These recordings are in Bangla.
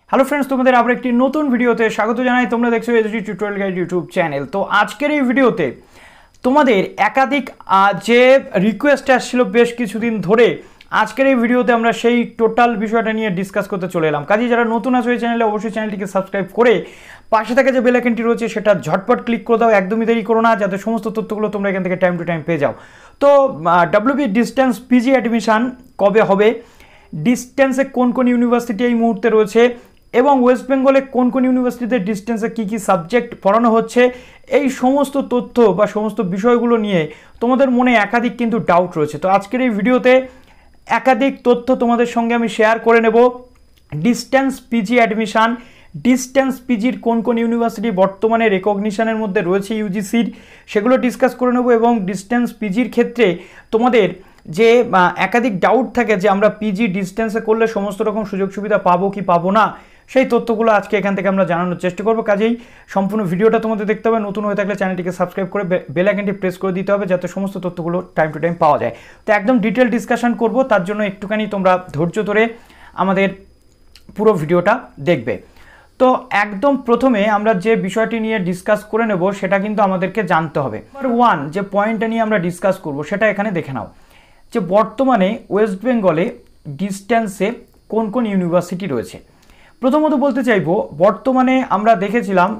হ্যালো ফ্রেন্ডস, তোমাদের আবার একটি নতুন ভিডিওতে স্বাগত জানাই। তোমরা দেখছো SD tutorial guide YouTube channel. তো আজকের এই ভিডিওতে তোমাদের একাধিক যে রিকোয়েস্ট আসছিল বেশ কিছুদিন ধরে, আজকের এই ভিডিওতে আমরা সেই টোটাল বিষয়টা নিয়ে ডিসকাস করতে চলে এলাম। কাজেই যারা নতুন আছে ওই চ্যানেলে অবশ্যই চ্যানেলটিকে সাবস্ক্রাইব করে পাশে থাকা যে বেল আইকনটি রয়েছে সেটা ঝটপট ক্লিক করে দাও, একদমই দেরি করো না, যাতে সমস্ত তথ্যগুলো তোমরা এখান থেকে টাইম টু টাইম পেয়ে যাও। তো ডব্লিউবি ডিস্টেন্স পিজি অ্যাডমিশন কবে হবে, ডিস্টেন্সে কোন কোন ইউনিভার্সিটি এই মুহূর্তে রয়েছে, এবং ওয়েস্ট বেঙ্গলে কোন কোন ইউনিভার্সিটিতে ডিস্টেন্সে কী কী সাবজেক্ট পড়ানো হচ্ছে, এই সমস্ত তথ্য বা সমস্ত বিষয়গুলো নিয়ে তোমাদের মনে একাধিক কিন্তু ডাউট রয়েছে। তো আজকের এই ভিডিওতে একাধিক তথ্য তোমাদের সঙ্গে আমি শেয়ার করে নেব। ডিস্টেন্স পিজি অ্যাডমিশান, ডিস্টেন্স পিজির কোন কোন ইউনিভার্সিটি বর্তমানে রেকগনিশনের মধ্যে রয়েছে ইউজিসির, সেগুলো ডিসকাস করে নেব। এবং ডিস্টেন্স পিজির ক্ষেত্রে তোমাদের যে একাধিক ডাউট থাকে যে আমরা পিজি ডিস্টেন্সে করলে সমস্ত রকম সুযোগ সুবিধা পাবো কি পাবো না, সেই তথ্যগুলো আজকে এখান থেকে আমরা জানানোর চেষ্টা করবো। কাজেই সম্পূর্ণ ভিডিওটা তোমাদের দেখতে হবে। নতুন হয়ে থাকলে চ্যানেলটিকে সাবস্ক্রাইব করে বেল আইকনটি প্রেস করে দিতে হবে, যাতে সমস্ত তথ্যগুলো টাইম টু টাইম পাওয়া যায়। তো একদম ডিটেল ডিসকাশন করব, তার জন্য একটুখানি তোমরা ধৈর্য ধরে আমাদের পুরো ভিডিওটা দেখবে। তো একদম প্রথমে আমরা যে বিষয়টি নিয়ে ডিসকাস করে নেব সেটা কিন্তু আমাদেরকে জানতে হবে। নাম্বার ওয়ান যে পয়েন্টটা নিয়ে আমরা ডিসকাস করব সেটা এখানে দেখে নাও, যে বর্তমানে ওয়েস্ট বেঙ্গলে ডিস্টেন্সে কোন কোন ইউনিভার্সিটি রয়েছে। প্রথমত বলতে চাইব, বর্তমানে আমরা দেখেছিলাম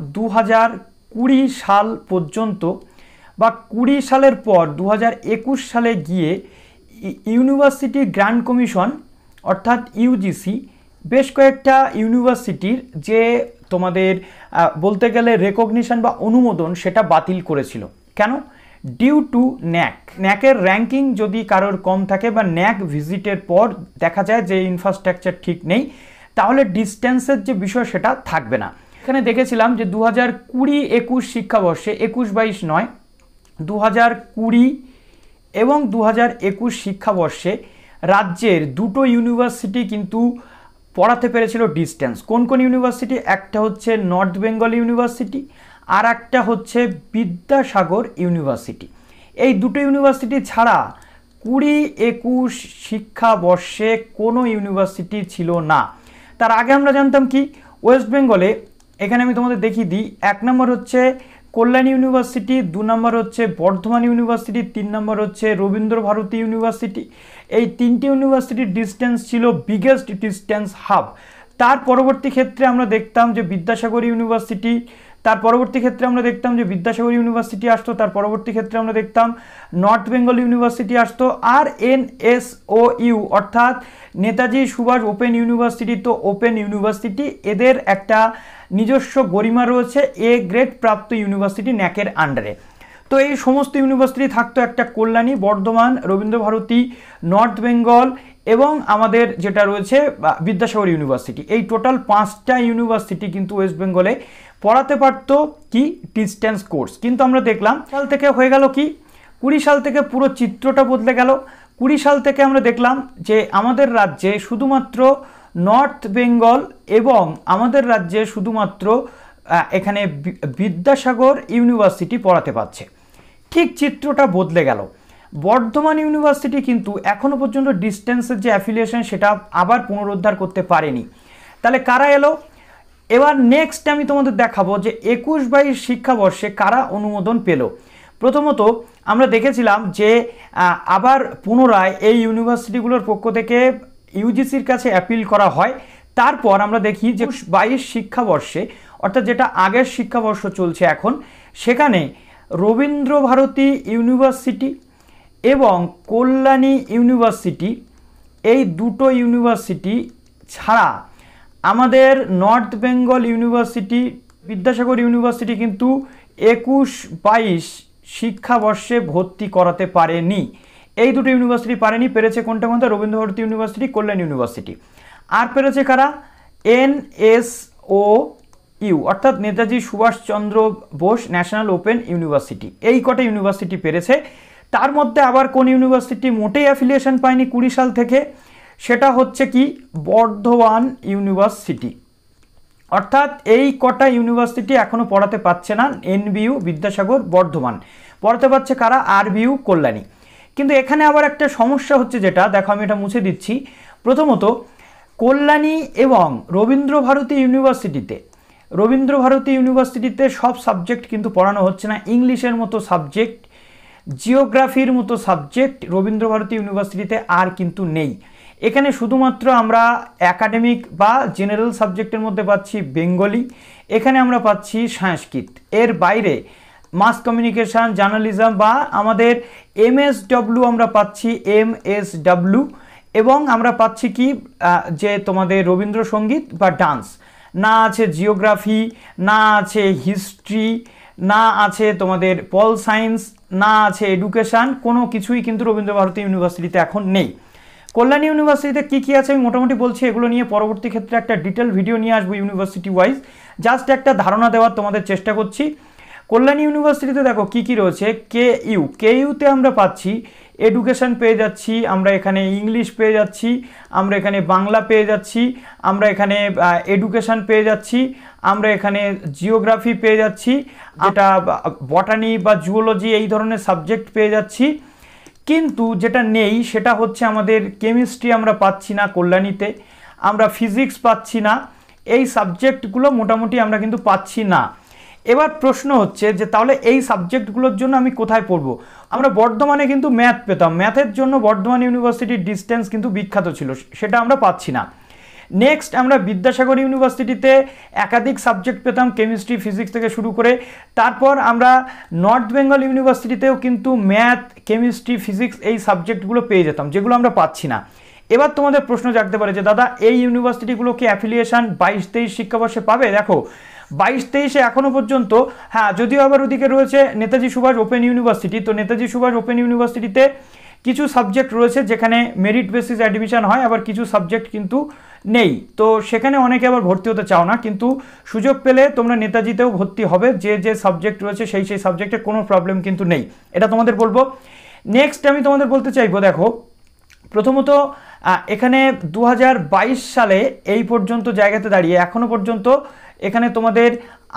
2020 সাল পর্যন্ত বা 20 সালের পর 2021 সালে গিয়ে ইউনিভার্সিটি গ্র্যান্ড কমিশন অর্থাৎ ইউজিসি বেশ কয়েকটা ইউনিভার্সিটির যে তোমাদের বলতে গেলে রেকগনিশন বা অনুমোদন সেটা বাতিল করেছিল। কেন? ডিউ টু ন্যাকের র্যাঙ্কিং যদি কারোর কম থাকে বা ন্যাক ভিজিটের পর দেখা যায় যে ইনফ্রাস্ট্রাকচার ঠিক নেই, তাহলে ডিস্টেন্সের যে বিষয় সেটা থাকবে না। এখানে দেখেছিলাম যে 2020-21 শিক্ষাবর্ষে 21-22 নয়, 2020 এবং 2021 শিক্ষাবর্ষে রাজ্যের দুটো ইউনিভার্সিটি কিন্তু পড়াতে পেরেছিল ডিস্টেন্স। কোন কোন ইউনিভার্সিটি? একটা হচ্ছে নর্থ বেঙ্গল ইউনিভার্সিটি, আর একটা হচ্ছে বিদ্যাসাগর ইউনিভার্সিটি। এই দুটো ইউনিভার্সিটি ছাড়া 20-21 শিক্ষাবর্ষে কোনো ইউনিভার্সিটি ছিল না। তার আগে আমরা জানতাম কি, ওয়েস্ট বেঙ্গলে এখানে আমি তোমাদের দেখিয়ে দিই, 1 নম্বর হচ্ছে কল্যাণী ইউনিভার্সিটি, 2 নম্বর হচ্ছে বর্ধমান ইউনিভার্সিটি, 3 নম্বর হচ্ছে রবীন্দ্র ভারতী ইউনিভার্সিটি। এই তিনটি ইউনিভার্সিটির ডিস্টেন্স ছিল বিগেস্ট ডিস্টেন্স হাব। তার পরবর্তী ক্ষেত্রে আমরা দেখতাম যে বিদ্যাসাগর ইউনিভার্সিটি, তার পরবর্তী ক্ষেত্রে আমরা দেখতাম যে বিদ্যাসাগর ইউনিভার্সিটি আসতো, তার পরবর্তী ক্ষেত্রে আমরা দেখতাম নর্থ বেঙ্গল ইউনিভার্সিটি আসতো, আর NSOU অর্থাৎ নেতাজি সুভাষ ওপেন ইউনিভার্সিটি। তো ওপেন ইউনিভার্সিটি এদের একটা নিজস্ব গরিমা রয়েছে, এ গ্রেড প্রাপ্ত ইউনিভার্সিটি ন্যাকের আন্ডারে। তো এই সমস্ত ইউনিভার্সিটি থাকতো, একটা কল্যাণী, বর্ধমান, রবীন্দ্রভারতী, নর্থ বেঙ্গল এবং আমাদের যেটা রয়েছে বিদ্যাসাগর ইউনিভার্সিটি। এই টোটাল 5টা ইউনিভার্সিটি কিন্তু ওয়েস্ট বেঙ্গলে পড়াতে পারতো কি ডিস্টেন্স কোর্স। কিন্তু আমরা দেখলাম সাল থেকে হয়ে গেল কি, 20 সাল থেকে পুরো চিত্রটা বদলে গেল। 20 সাল থেকে আমরা দেখলাম যে আমাদের রাজ্যে শুধুমাত্র নর্থ বেঙ্গল এবং আমাদের রাজ্যে শুধুমাত্র এখানে বিদ্যাসাগর ইউনিভার্সিটি পড়াতে পারছে। ঠিক চিত্রটা বদলে গেল। বর্ধমান ইউনিভার্সিটি কিন্তু এখনো পর্যন্ত ডিস্টেন্সের যে অ্যাফিলিয়েশন সেটা আবার পুনরুদ্ধার করতে পারেনি। তাহলে কারা এলো? এবার নেক্সট আমি তোমাদের দেখাবো যে 21-22 শিক্ষাবর্ষে কারা অনুমোদন পেল। প্রথমত আমরা দেখেছিলাম যে আবার পুনরায় এই ইউনিভার্সিটিগুলোর পক্ষ থেকে ইউজিসির কাছে অ্যাপিল করা হয়। তারপর আমরা দেখি যে 22 শিক্ষাবর্ষে অর্থাৎ যেটা আগের শিক্ষাবর্ষ চলছে এখন, সেখানে রবীন্দ্রভারতী ইউনিভার্সিটি এবং কল্যাণী ইউনিভার্সিটি, এই দুটো ইউনিভার্সিটি ছাড়া আমাদের north Bengal university, Vidyasagar university কিন্তু 21-22 শিক্ষাবর্ষে ভর্তি করাতে পারেনি। এই দুটো ইউনিভার্সিটি পারেনি। পেরেছে কোনটা কোনটা? Rabindra Bharati university, Kalyan university. আর পেরেছে কারা? NSOU অর্থাৎ Netaji Subhash Chandra Bose national open university. এই কটা ইউনিভার্সিটি পেরেছে। তার মধ্যে আবার কোন ইউনিভার্সিটি মোটেই অ্যাফিলিয়েশন পায়নি 20 সাল থেকে? সেটা হচ্ছে কি বর্ধমান ইউনিভার্সিটি। অর্থাৎ এই কটা ইউনিভার্সিটি এখনো পড়াতে পারছে না। NBU বিদ্যাসাগর, বর্ধমান পড়াতে পারছে কারা? RBU কল্যাণী। কিন্তু এখানে আবার একটা সমস্যা হচ্ছে, যেটা দেখো আমি এটা মুছে দিচ্ছি। প্রথমত কল্যাণী এবং রবীন্দ্রভারতী ইউনিভার্সিটিতে সব সাবজেক্ট কিন্তু পড়ানো হচ্ছে না। ইংলিশের মতো সাবজেক্ট, জিওগ্রাফির মতো সাবজেক্ট রবীন্দ্রভারতী ইউনিভার্সিটিতে আর কিন্তু নেই। এখানে শুধুমাত্র আমরা একাডেমিক বা জেনারেল সাবজেক্টের মধ্যে পাচ্ছি বেঙ্গলি, এখানে আমরা পাচ্ছি সংস্কৃত। এর বাইরে মাস কমিউনিকেশন, জার্নালিজম বা আমাদের এমএসডব্লিউ আমরা পাচ্ছি এমএসডব্লিউ, এবং আমরা পাচ্ছি কি যে তোমাদের রবীন্দ্রসঙ্গীত বা ডান্স। না আছে জিওগ্রাফি, না আছে হিস্ট্রি, না আছে তোমাদের পল সায়েন্স, না আছে এডুকেশান, কোনো কিছুই কিন্তু রবীন্দ্রভারতী ইউনিভার্সিটিতে এখন নেই। কল্যাণী ইউনিভার্সিটিতে কী কী আছে আমি মোটামুটি বলছি, এগুলো নিয়ে পরবর্তী ক্ষেত্রে একটা ডিটেল ভিডিও নিয়ে আসবো ইউনিভার্সিটি ওয়াইজ। জাস্ট একটা ধারণা দেওয়ার তোমাদের চেষ্টা করছি। কল্যাণী ইউনিভার্সিটিতে দেখো কী কী রয়েছে। কেইউতে আমরা পাচ্ছি এডুকেশন পেয়ে যাচ্ছি, আমরা এখানে ইংলিশ পেয়ে যাচ্ছি, আমরা এখানে বাংলা পেয়ে যাচ্ছি, আমরা এখানে এডুকেশন পেয়ে যাচ্ছি, আমরা এখানে জিওগ্রাফি পেয়ে যাচ্ছি, যেটা বটানি বা জুওলজি এই ধরনের সাবজেক্ট পেয়ে যাচ্ছি। কিন্তু যেটা নেই সেটা হচ্ছে আমাদের কেমিস্ট্রি আমরা পাচ্ছি না কল্যাণীতে, আমরা ফিজিক্স পাচ্ছি না, এই সাবজেক্টগুলো মোটামুটি আমরা কিন্তু পাচ্ছি না। এবার প্রশ্ন হচ্ছে যে তাহলে এই সাবজেক্টগুলোর জন্য আমি কোথায় পড়বো? আমরা বর্ধমানে কিন্তু ম্যাথ পেতাম, ম্যাথের জন্য বর্ধমান ইউনিভার্সিটির ডিস্টেন্স কিন্তু বিখ্যাত ছিল, সেটা আমরা পাচ্ছি না। নেক্সট আমরা বিদ্যাসাগর ইউনিভার্সিটিতে একাধিক সাবজেক্ট পেতাম, কেমিস্ট্রি, ফিজিক্স থেকে শুরু করে। তারপর আমরা নর্থ বেঙ্গল ইউনিভার্সিটিতেও কিন্তু ম্যাথ, কেমিস্ট্রি, ফিজিক্স এই সাবজেক্টগুলো পেয়ে যেতাম, যেগুলো আমরা পাচ্ছি না। এবার তোমাদের প্রশ্ন জাগতে পারে যে দাদা এই ইউনিভার্সিটিগুলো কি অ্যাফিলিয়েশন 22-23 শিক্ষাবর্ষে পাবে? দেখো 22-23-এ এখনও পর্যন্ত, হ্যাঁ যদিও আবার ওদিকে রয়েছে নেতাজি সুভাষ ওপেন ইউনিভার্সিটি, তো নেতাজি সুভাষ ওপেন ইউনিভার্সিটিতে কিছু সাবজেক্ট রয়েছে যেখানে মেরিট বেসিস অ্যাডমিশন হয়, আবার কিছু সাবজেক্ট কিন্তু নেই, তো সেখানে অনেকে আবার ভর্তি হতে চাও না, কিন্তু সুযোগ পেলে তোমরা নেতাজিতেও ভর্তি হবে, যে যে সাবজেক্ট রয়েছে সেই সেই সাবজেক্টে কোনো প্রবলেম কিন্তু নেই, এটা তোমাদের বলবো। নেক্সট আমি তোমাদের বলতে চাইবো, দেখো প্রথমত এখানে 2022 সালে এই পর্যন্ত জায়গাতে দাঁড়িয়ে এখনও পর্যন্ত এখানে তোমাদের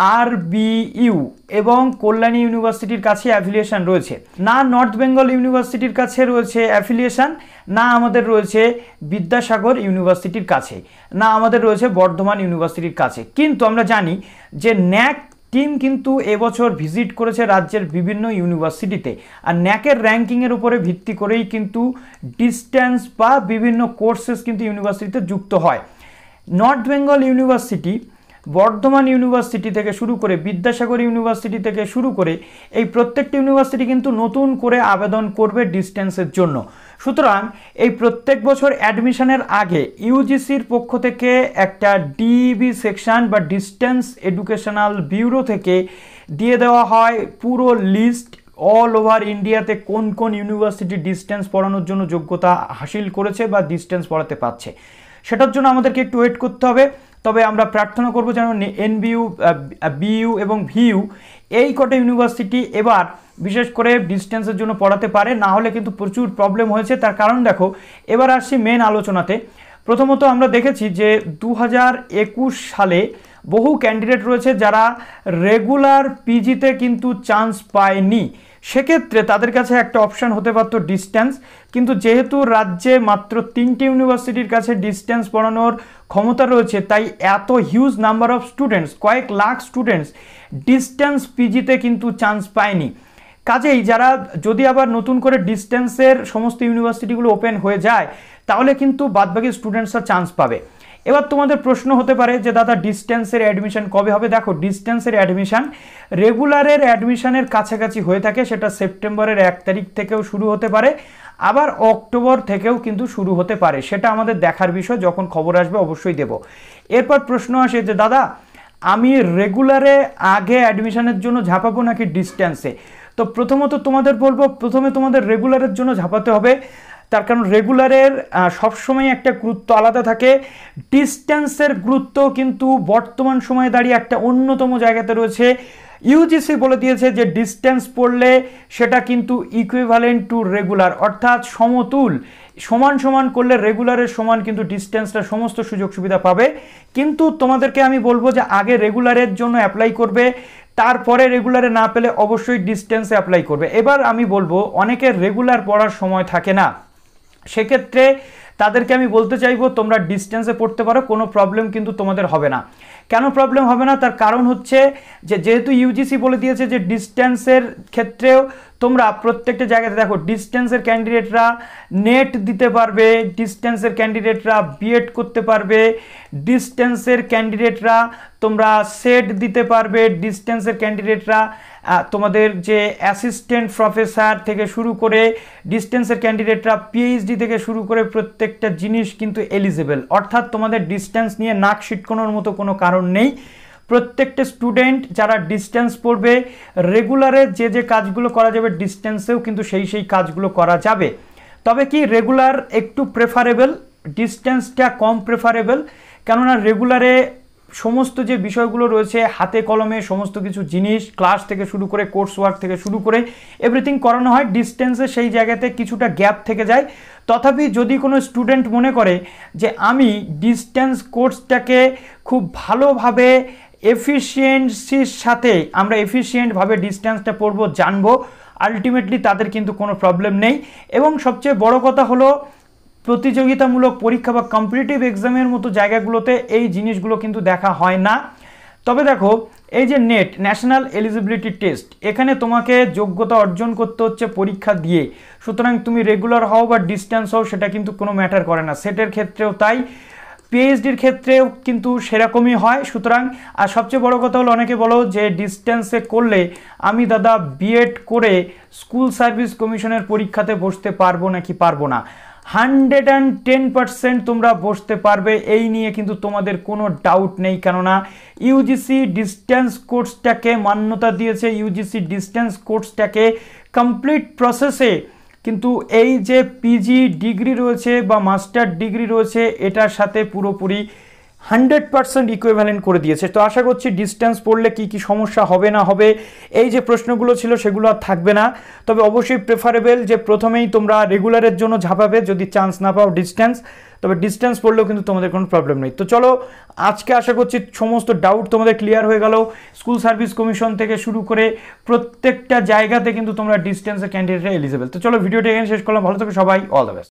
আরবিইউ এবং কল্যাণী ইউনিভার্সিটির কাছে অ্যাফিলিয়েশন রয়েছে না, নর্থ বেঙ্গল ইউনিভার্সিটির কাছে রয়েছে অ্যাফিলিয়েশন না, আমাদের রয়েছে বিদ্যাসাগর ইউনিভার্সিটির কাছে, না আমাদের রয়েছে বর্ধমান ইউনিভার্সিটির কাছে। কিন্তু আমরা জানি যে ন্যাক টিম কিন্তু এবছর ভিজিট করেছে রাজ্যের বিভিন্ন ইউনিভার্সিটিতে, আর ন্যাকের র্যাঙ্কিংয়ের উপরে ভিত্তি করেই কিন্তু ডিস্টেন্স বা বিভিন্ন কোর্সেস কিন্তু ইউনিভার্সিটিতে যুক্ত হয়। North Bengal university, Bardhaman university থেকে শুরু করে বিদ্যাসাগর ইউনিভার্সিটি থেকে শুরু করে এই প্রত্যেকটি ইউনিভার্সিটি কিন্তু নতুন করে আবেদন করবে ডিস্টেন্সের জন্য। সুতরাং এই প্রত্যেক বছর অ্যাডমিশনের আগে ইউজিসির পক্ষ থেকে একটা ডিবি সেকশন বা ডিস্টেন্স এডুকেশনাল ব্যুরো থেকে দিয়ে দেওয়া হয় পুরো লিস্ট, অল ওভার ইন্ডিয়াতে কোন কোন ইউনিভার্সিটি ডিস্টেন্স পড়ানোর জন্য যোগ্যতা হাসিল করেছে বা ডিস্টেন্স পড়াতে পারছে। সেটার জন্য আমাদেরকে একটু ওয়েট করতে হবে, তবে আমরা প্রার্থনা করব যেন এনবিইউ, বিইউ এবং ভিইউ এই কটা ইউনিভার্সিটি এবার বিশেষ করে ডিস্টেন্সের জন্য পড়াতে পারে, না হলে কিন্তু প্রচুর প্রবলেম হয়েছে। তার কারণ দেখো, এবার আসছি মেন আলোচনাতে। প্রথমত আমরা দেখেছি যে 2021 সালে বহু ক্যান্ডিডেট রয়েছে যারা রেগুলার পিজিতে কিন্তু চান্স পায়নি, সেক্ষেত্রে তাদের কাছে একটা অপশান হতে পারতো ডিস্টেন্স, কিন্তু যেহেতু রাজ্যে মাত্র 3টে ইউনিভার্সিটির কাছে ডিস্টেন্স পড়ানোর ক্ষমতা রয়েছে, তাই এত হিউজ নাম্বার অফ স্টুডেন্টস, কয়েক লাখ স্টুডেন্টস ডিস্টেন্স পিজিতে কিন্তু চান্স পায়নি। কাজেই যারা যদি আবার নতুন করে ডিস্টেন্সের সমস্ত ইউনিভার্সিটিগুলো ওপেন হয়ে যায়, তাহলে কিন্তু বাদবাকি স্টুডেন্টসরা চান্স পাবে। এবার তোমাদের প্রশ্ন হতে পারে যে দাদা ডিস্টেন্সের অ্যাডমিশন কবে হবে? দেখো ডিস্টেন্সের অ্যাডমিশন রেগুলারের অ্যাডমিশনের কাছাকাছি হয়ে থাকে, সেটা সেপ্টেম্বরের 1 তারিখ থেকেও শুরু হতে পারে, আবার অক্টোবর থেকেও কিন্তু শুরু হতে পারে, সেটা আমাদের দেখার বিষয়, যখন খবর আসবে অবশ্যই দেব। এরপর প্রশ্ন আসে যে দাদা আমি রেগুলারে আগে অ্যাডমিশনের জন্য ঝাঁপাবো নাকি ডিস্টেন্সে? তো প্রথমত তোমাদের বলবো, প্রথমে তোমাদের রেগুলারের জন্য ঝাঁপাতে হবে, তার কারণ রেগুলারের সবসময় একটা গুরুত্ব আলাদা থাকে, ডিস্টেন্সের গুরুত্ব কিন্তু বর্তমান সময়ে দাঁড়িয়ে একটা অন্যতম জায়গাতে রয়েছে। ইউজিসি বলে দিয়েছে যে ডিস্টেন্স পড়লে সেটা কিন্তু ইকুইভ্যালেন্ট টু রেগুলার, অর্থাৎ সমতুল, সমান সমান করলে রেগুলারের সমান কিন্তু ডিস্টেন্সটা সমস্ত সুযোগ সুবিধা পাবে। কিন্তু তোমাদেরকে আমি বলবো যে আগে রেগুলারের জন্য অ্যাপ্লাই করবে, তারপরে রেগুলারে না পেলে অবশ্যই ডিস্টেন্সে অ্যাপ্লাই করবে। এবার আমি বলবো অনেকের রেগুলার পড়ার সময় থাকে না, সেক্ষেত্রে তাদেরকে আমি বলতে চাইবো তোমরা ডিস্টেন্সে পড়তে পারো, কোনো প্রবলেম কিন্তু তোমাদের হবে না। কেন প্রবলেম হবে না, তার কারণ হচ্ছে যে যেহেতু ইউজিসি বলে দিয়েছে যে ডিস্টেন্সের ক্ষেত্রেও তোমরা প্রত্যেকটা জায়গাতে দেখো, ডিস্টেন্সের ক্যান্ডিডেটরা নেট দিতে পারবে, ডিস্টেন্সের ক্যান্ডিডেটরা বিএড করতে পারবে, ডিস্টেন্সের ক্যান্ডিডেটরা তোমরা সেট দিতে পারবে, ডিস্টেন্সের ক্যান্ডিডেটরা তোমাদের যে অ্যাসিস্ট্যান্ট প্রফেসর থেকে শুরু করে ডিস্টেন্সের ক্যান্ডিডেটরা পিএইচডি থেকে শুরু করে প্রত্যেকটা জিনিস কিন্তু এলিজিবল। অর্থাৎ তোমাদের ডিস্টেন্স নিয়ে নাক সিটকানোর মতো কোনো কারণ নেই। প্রত্যেকটা স্টুডেন্ট যারা ডিস্টেন্স পড়বে, রেগুলারে যে যে কাজগুলো করা যাবে ডিস্টেন্সেও কিন্তু সেই কাজগুলো করা যাবে। তবে কি রেগুলার একটু প্রেফারেবল, ডিস্টেন্সটা কম প্রেফারেবল, কেননা রেগুলারে সমস্ত যে বিষয়গুলো রয়েছে হাতে কলমে সমস্ত কিছু জিনিস ক্লাস থেকে শুরু করে কোর্স ওয়ার্ক থেকে শুরু করে এভরিথিং করানো হয়, ডিস্টেন্সে সেই জায়গাতে কিছুটা গ্যাপ থেকে যায়। তথাপি যদি কোনো স্টুডেন্ট মনে করে যে আমি ডিস্টেন্স কোর্সটাকে খুব ভালোভাবে এফিসিয়েন্সির সাথে আমরা এফিসিয়েন্টভাবে ডিস্টেন্সটা পড়বো, জানবো, আলটিমেটলি তাদের কিন্তু কোনো প্রবলেম নেই। এবং সবচেয়ে বড় কথা হলো প্রতিযোগিতামূলক পরীক্ষা বা কম্পিটিটিভ এক্সামের মতো জায়গাগুলোতে এই জিনিসগুলো কিন্তু দেখা হয় না। তবে দেখো, এই যে নেট, ন্যাশনাল এলিজিবিলিটি টেস্ট, এখানে তোমাকে যোগ্যতা অর্জন করতে হচ্ছে পরীক্ষা দিয়ে। সুতরাং তুমি রেগুলার হও বা ডিস্টেন্স হও সেটা কিন্তু কোনো ম্যাটার করে না। সেটের ক্ষেত্রেও তাই, পিএইচডির ক্ষেত্রেও কিন্তু সেরকমই হয়। সুতরাং আর সবচেয়ে বড় কথা হলো, অনেকে বলো যে ডিস্টেন্সে করলে আমি দাদা বিএড করে স্কুল সার্ভিস কমিশনের পরীক্ষাতে বসতে পারবো নাকি পারবো না। 110% তোমরা বসতে পারবে, এই নিয়ে কিন্তু তোমাদের কোনো ডাউট নেই। কেননা ইউজিসি ডিস্টেন্স কোর্সটাকে মান্যতা দিয়েছে, ইউজিসি ডিস্টেন্স কোর্সটাকে কমপ্লিট প্রসেসে কিন্তু এই যে পিজি ডিগ্রি রয়েছে বা মাস্টার ডিগ্রি রয়েছে এটার সাথে পুরোপুরি 100% ইকুইভ্যালেন্ট করে দিয়েছে। তো আশা করছি ডিস্টেন্স পড়লে কি কি সমস্যা হবে না হবে, এই যে প্রশ্নগুলো ছিল সেগুলো আর থাকবে না। তবে অবশ্যই প্রেফারেবল যে প্রথমেই তোমরা রেগুলারের জন্য ঝাঁপাবে যদি চান্স না পাও ডিস্টেন্স, তবে ডিস্টেন্স পড়লেও কিন্তু তোমাদের কোনো প্রবলেম নেই। তো চলো, আজকে আশা করছি সমস্ত ডাউট তোমাদের ক্লিয়ার হয়ে গেল। স্কুল সার্ভিস কমিশন থেকে শুরু করে প্রত্যেকটা জায়গাতে কিন্তু তোমরা ডিস্টেন্সের ক্যান্ডিডেটরা এলিজিবল। তো চলো, ভিডিওটা এখানে শেষ করলাম। ভালো থেকো সবাই, অল দ্য বেস্ট।